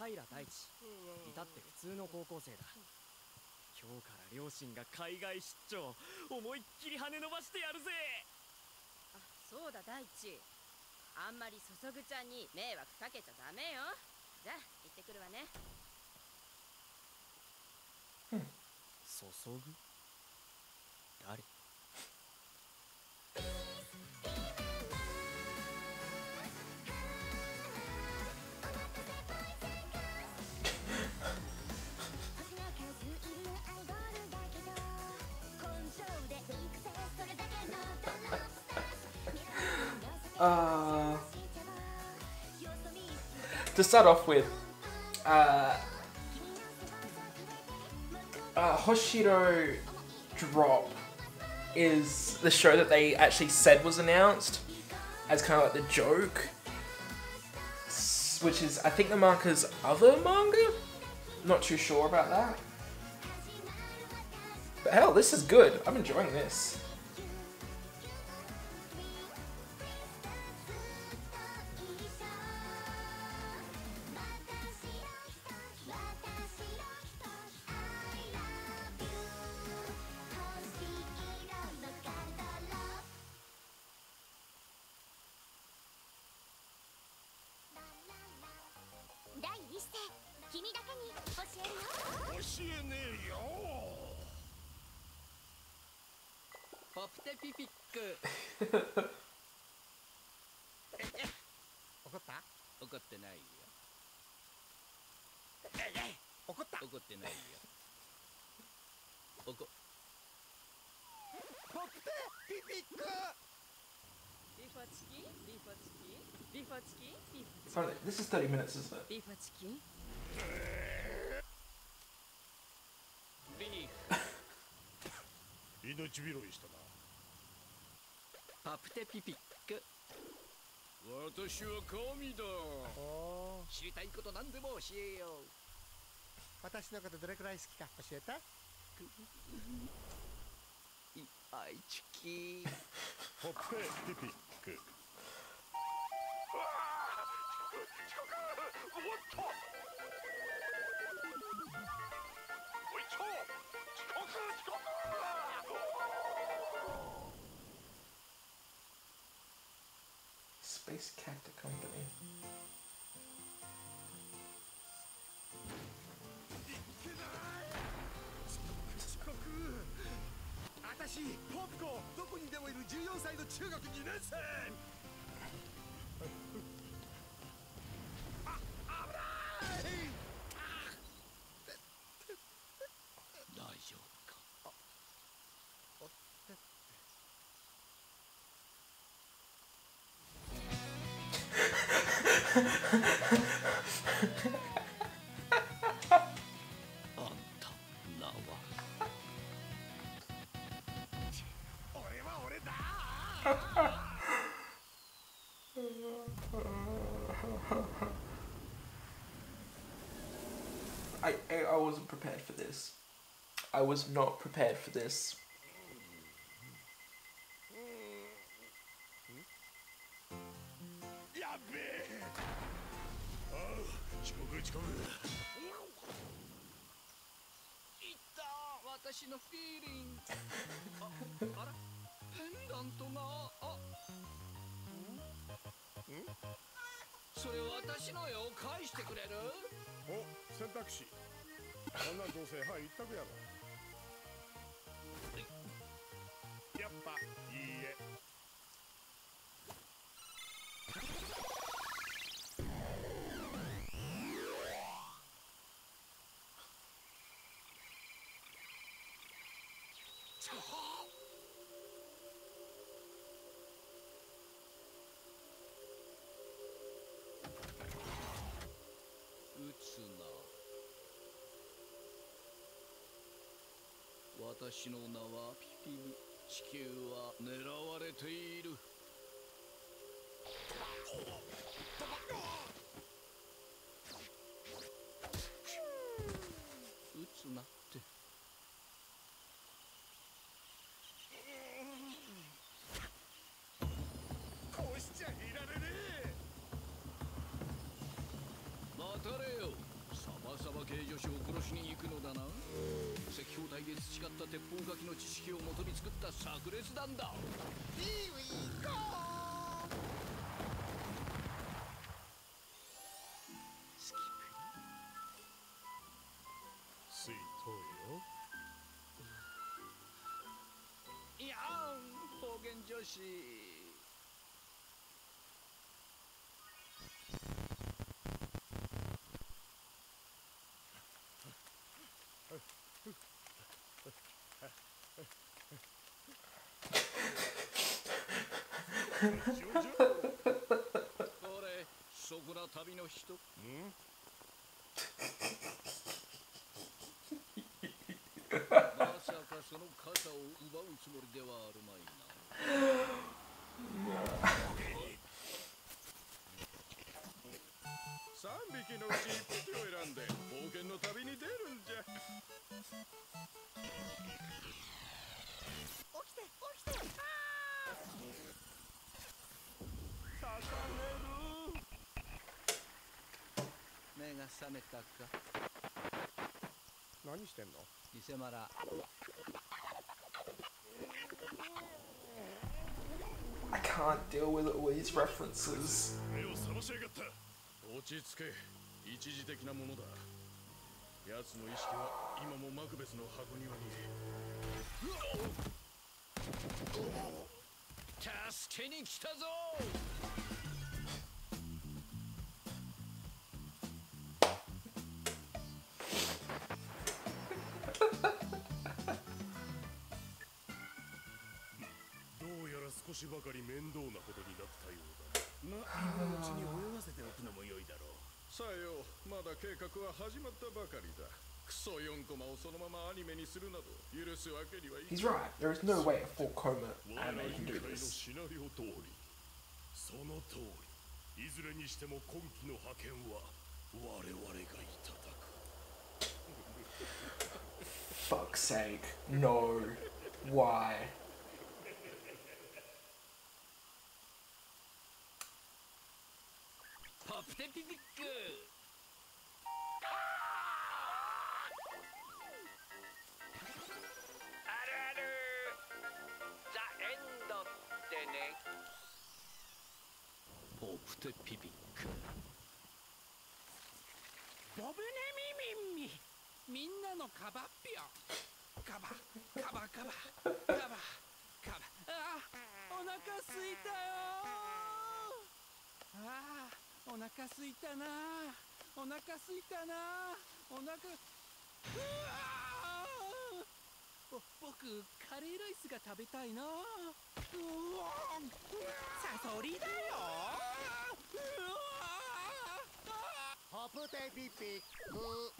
平大地。至って普通の高校生だ。今日から両親が海外出張、思いっきり羽伸ばしてやるぜ。 あ、そうだ大地。あんまり注ぐちゃんに迷惑かけちゃダメよ。じゃあ行ってくるわね。 注ぐ？誰？ To start off with, Hoshido Drop is the show that they actually said was announced as kind of like the joke, which is I think the manga's other manga. Not too sure about that. But hell, this is good. I'm enjoying this. Sorry, this is 30 minutes, isn't it? ビーフチキン。 命拾いしたな。 パプテピピック。 私は神だ。 知りたいこと何でも教えよう。 私のことどれくらい好きか教えて。 いっぱいチキ。 ポッペピピック。 Space Cactus Company. 私ポプコどこにでもいる14歳の中学2年生。 大丈夫か。あんた名は？ 俺は俺だ。 I wasn't prepared for this. I was not prepared for this. やべえ。ああ、遅刻。いった私のフィーリング。あら、ペンダントが。それ私の絵を返してくれる？ お、選択肢。こんなんどうせはい一択やろ。やっぱいいえ。 撃つな。私の名はピピム。地球は狙われている。撃つなって。 こうしちゃいられねえ。 待たれよ。 帝女子を殺しに行くのだな。赤氷隊で培った鉄砲書きの知識をもとに作った炸裂弾だ。 いい行こう。 スキ水筒よ。 いやーん、方言女子。これ、そこな旅の人。まさかその傘を奪うつもりではあるまいな。 3匹のうち1匹を選んで冒険の旅に出るんじゃ。 起きて起きて。 目が覚めたか。 何してんの？ リセマラ。 I can't deal with all these references. 目を覚ましやがった。落ち着け。一時的なものだ。奴の意識は今もマクベスの箱庭に。 助けに来たぞ。 どうやら少しばかり面倒なことになったようだ。まあ、今のうちに泳がせておくのも良いだろう。さよ、まだ計画は始まったばかりだ。クソ4コマをそのままアニメにするなど許すわけにはいかない。 He's right. There is no way a full coma 我ら anime 委員 can 会 do の this. シナリオ通り、その通り、いずれにしても今期の派遣は我々がいただく。 Fuck's sake. No. Why? ポプテピピック。 あるあるザ・エンドってね。 ポプテピピック。 ボブネミミンミ、みんなのカバッピョ。カバカバカバカバカバ。あー、お腹すいたよー。あー、お腹すいたなー。お腹すいたなー。お腹。うわー。僕カレーライスが食べたいなー。うわー、サソリだよー。うわー。 ポプテピピック。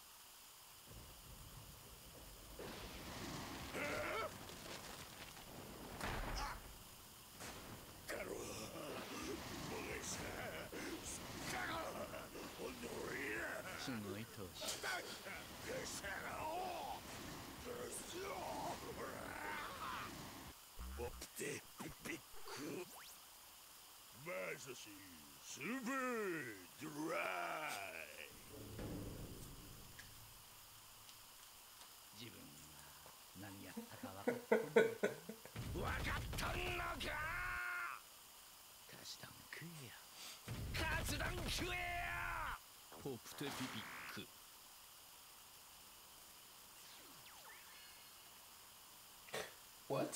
すごい投資。 ポプテピピック。まさし、スーパードライ。 自分が何やったか分かったのか。分かったのか。カツダン食えや。カツダン食えや。ポプテピピック。 What?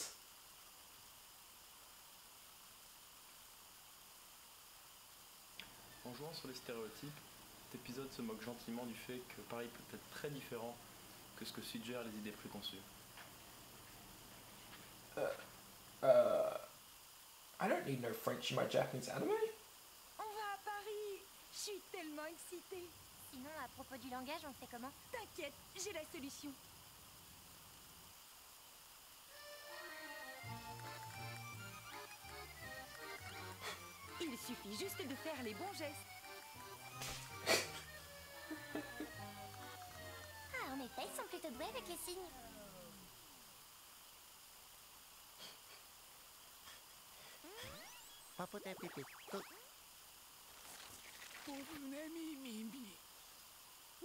En jouant sur les stéréotypes, cet épisode se moque gentiment du fait que Paris peut être très différent que ce que suggèrent les idées préconçues. I don't need no French in my Japanese anime. On va à Paris. Je suis tellement excitée. Sinon, à propos du langage, on fait comment? T'inquiète, j'ai la solution. Il suffit juste de faire les bons gestes. Ah, en effet, ils sont plutôt doués avec les signes. Popote pipi. ボブネミミミ。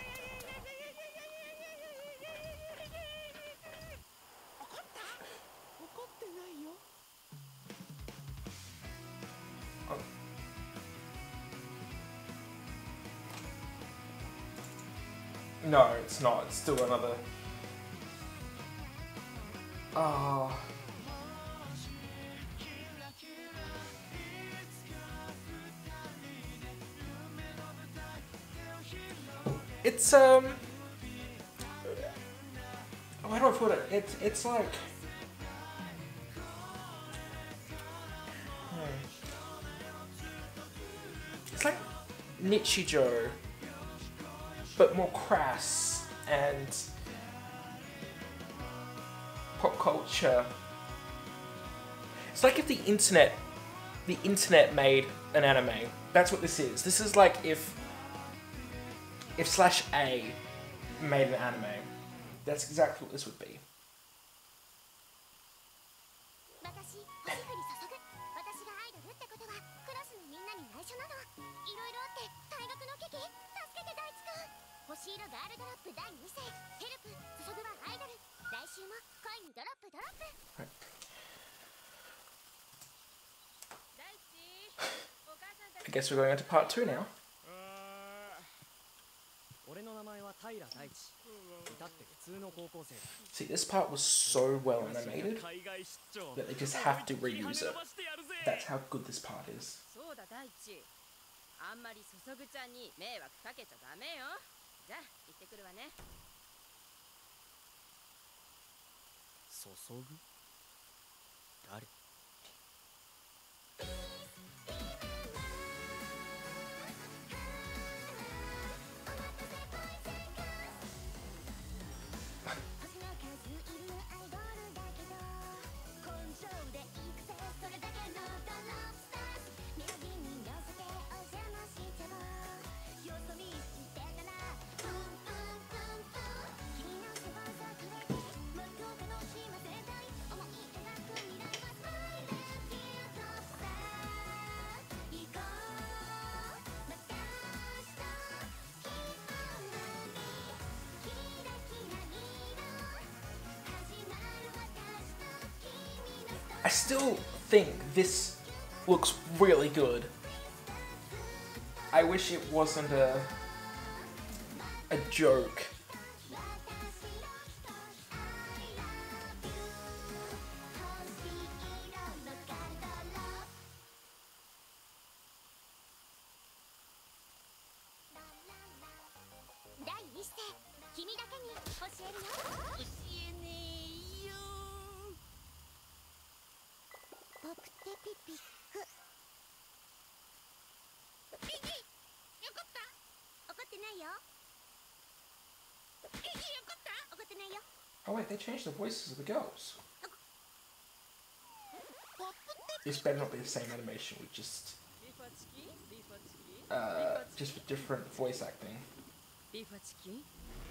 No, it's not. It's still another. Oh. It's how do I put it? It's like it's like Nichijou, but more crass and pop culture. It's like if the internet made an anime. That's what this is. This is like if Slash A made an anime. That's exactly what this would be. 私星降り注ぐ私がアイドルってことはクラスのみんなに内緒なのいろいろあって退学の危機助けて大地くん星色ガールドロップ第2世ヘルプ注ぐはアイドル来週も恋にドロップドロップ I guess we're going on to part 2 now. 俺の名前は平大地。至って普通の高校生だ。 See, this part was so well animated that they just have to reuse it. That's how good this part is. そうだ大地。あんまり注ぐちゃんに迷惑かけちゃダメよ。じゃあ行ってくるわね。 注ぐ？誰？ I still think this looks really good. I wish it wasn't a joke. Oh wait, they changed the voices of the girls. This better not be the same animation with just with different voice acting. ビーフはチキン？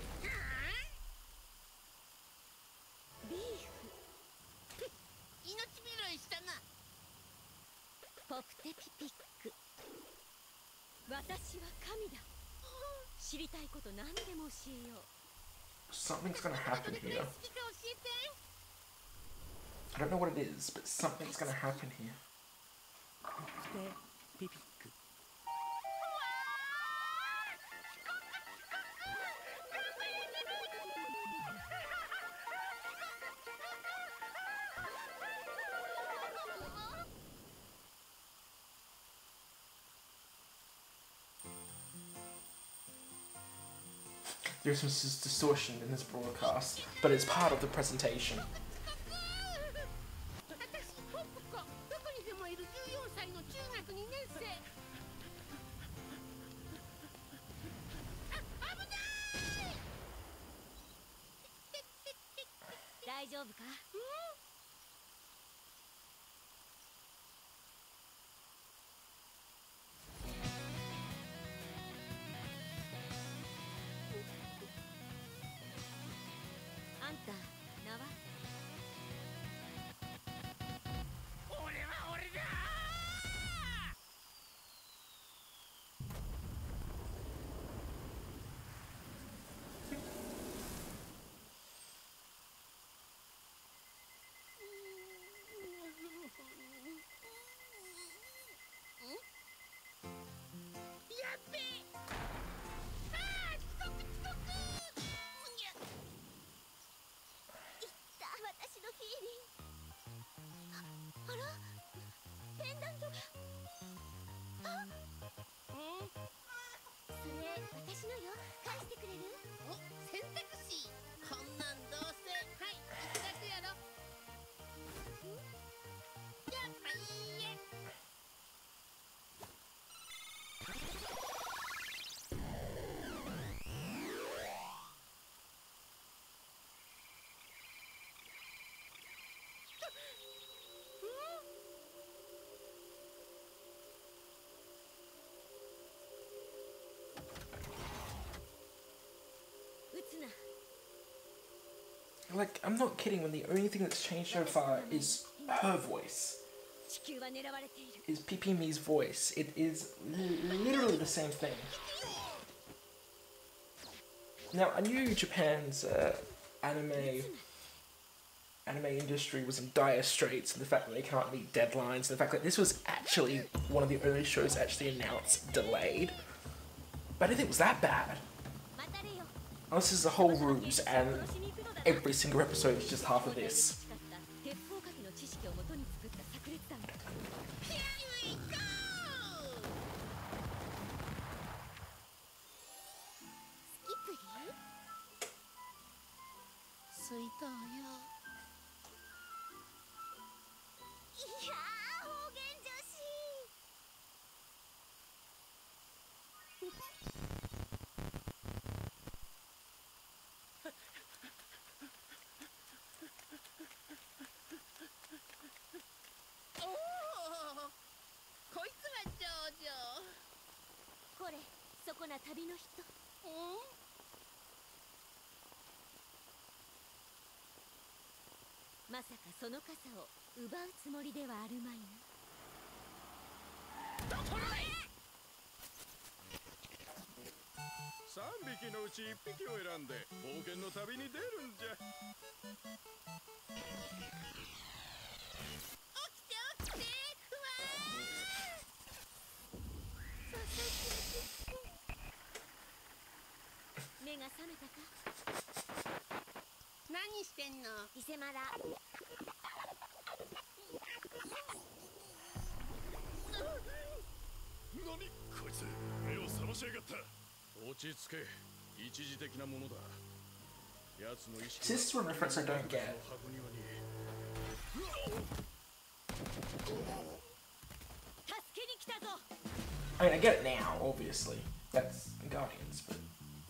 ビーフ。命拾いしたな。ポプテピピック。私は神だ。知りたいこと何でも教えよう。 Something's gonna happen here. I don't know what it is, but something's gonna happen here. There's some distortion in this broadcast, but it's part of the presentation. Like, I'm not kidding when the only thing that's changed so far is her voice. 地球は狙われている Is Pipimi's voice. It is literally the same thing. Now, I knew Japan's anime industry was in dire straits, and the fact that they can't meet deadlines, and the fact that this was actually one of the only shows actually announced delayed. But I didn't think it was that bad. This is a whole ruse, and every single episode is just half of this. 鉄砲火器の知識をもとに作った炸裂弾だ Here we go! スキプリスイターよいやー方言女子おおこいつがジョージョこれそこな旅の人まさかその傘を奪うつもりではあるまいな 3匹のうち1匹を選んで冒険の旅に出るんじゃ。 起きて起きてクマ目が覚めたか何してんのリセマラ何こいつ目を覚ましやがった。落ち着け一時的なものだ。奴の意識 This is one reference I don't get. I mean, I get it now, obviously. That's Guardians, but...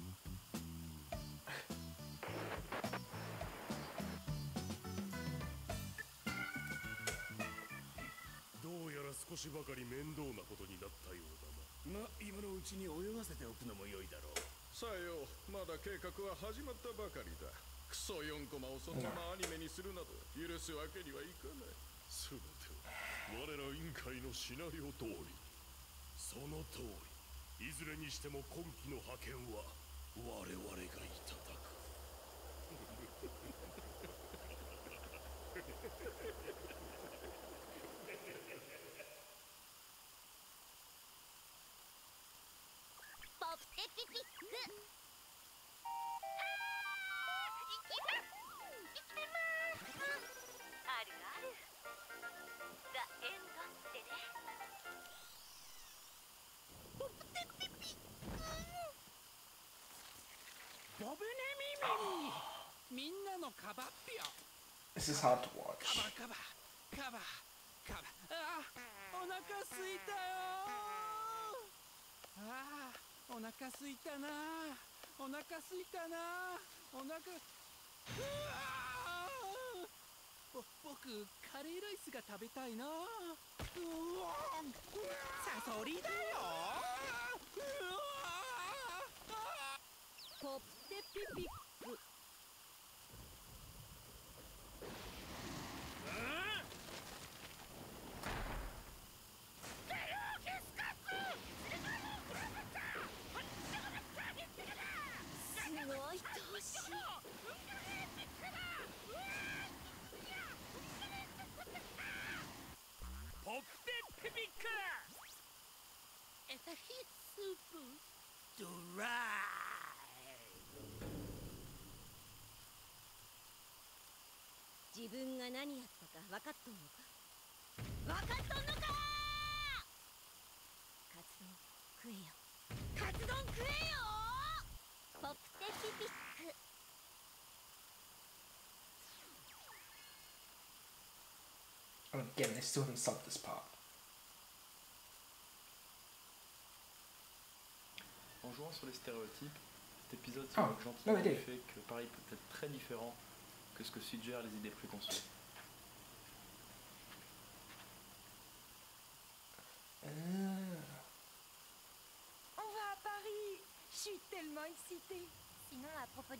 どうやら少しばかり面倒なことになったようだな。ま、今のうちに泳がせておくのも良いだろう。さよ、まだ計画は始まったばかりだ。クソ4コマをそのままアニメにするなど許すわけにはいかない。すべては我ら委員会のシナリオ通り。その通り。いずれにしても今期の派遣は我々がいただく。 ポッテピピックあるあるザ・エンドってねポプテピピボブネミミミみんなのカバッピョ This is hard to watch. カバあお腹すいたよあーお腹すいたなお腹すいたなお腹僕カレーライスが食べたいなサソリだよポプテピピックすごい投資ポプテピピックエタヒスープドライ自分が何やったか分かっとんのか分かっとんのかカツ丼食えよカツ丼食えよポプテピピック Again, they still haven't subbed this part. En jouant sur les stéréotypes, cet épisode se Ah, moque gentiment no, du they did. fait que Paris peut être très différent que ce que suggèrent les idées préconçues. On va à Paris. Je suis tellement excitée. Sinon, à propos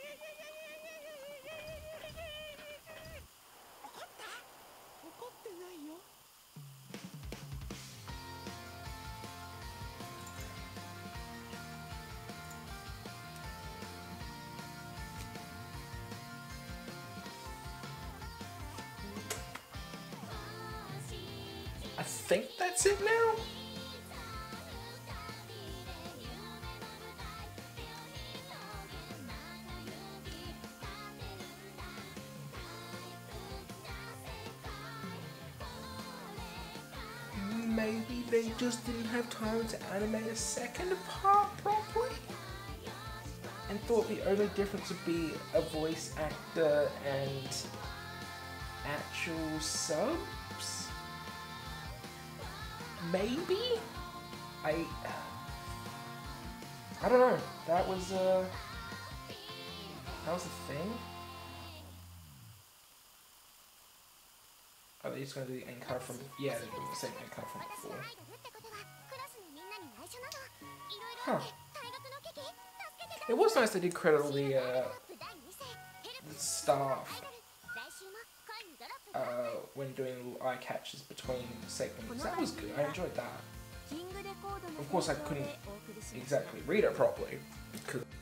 怒ってないよ。 I think that's it now. Maybe they just didn't have time to animate a second part properly and thought the only difference would be a voice actor and actual subs? Maybe? I don't know. That was a thing. Are they just gonna do the end card from? Yeah, they're doing the same end card from before. Huh. It was nice they did credit all the staff when doing little eye catches between segments. That was good. I enjoyed that. Of course, I couldn't exactly read it properly because